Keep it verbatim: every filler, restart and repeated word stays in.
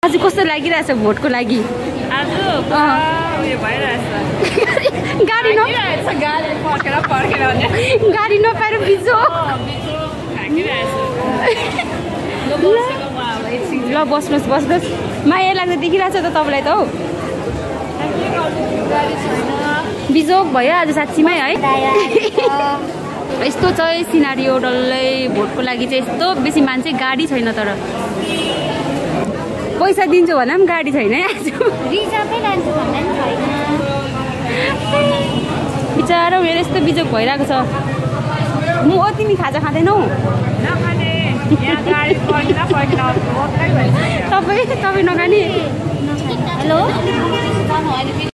आज कस्तो लागिरहेछ भोटको लागि? आज उयो भइरहेछ। गाडी न गाडी पर्खेर पर्खेर गाडी नपाएर बिजो ल बस्नुहोस् बस्नुहोस् माया लाग्दा देखिरहेछ त तपाईँलाई त हौ बिजोक भयो आज साँच्चीमै है। यस्तो चाहिँ सिनारियो डल्लै भोटको लागि चाहिँ यस्तो बेसी मान्छे गाडी छैन तर पैसा दिन्छु भन्दा पनि गाडी छैन आज रिजर्भै लान्छु भन्दा पनि छैन बिचरा मेरो यस्तो बिजोक भइरहेको छ। म ओ तिमी खाजा खाँदैनौ? तपाईँ तपाईँ नखाने? हेलो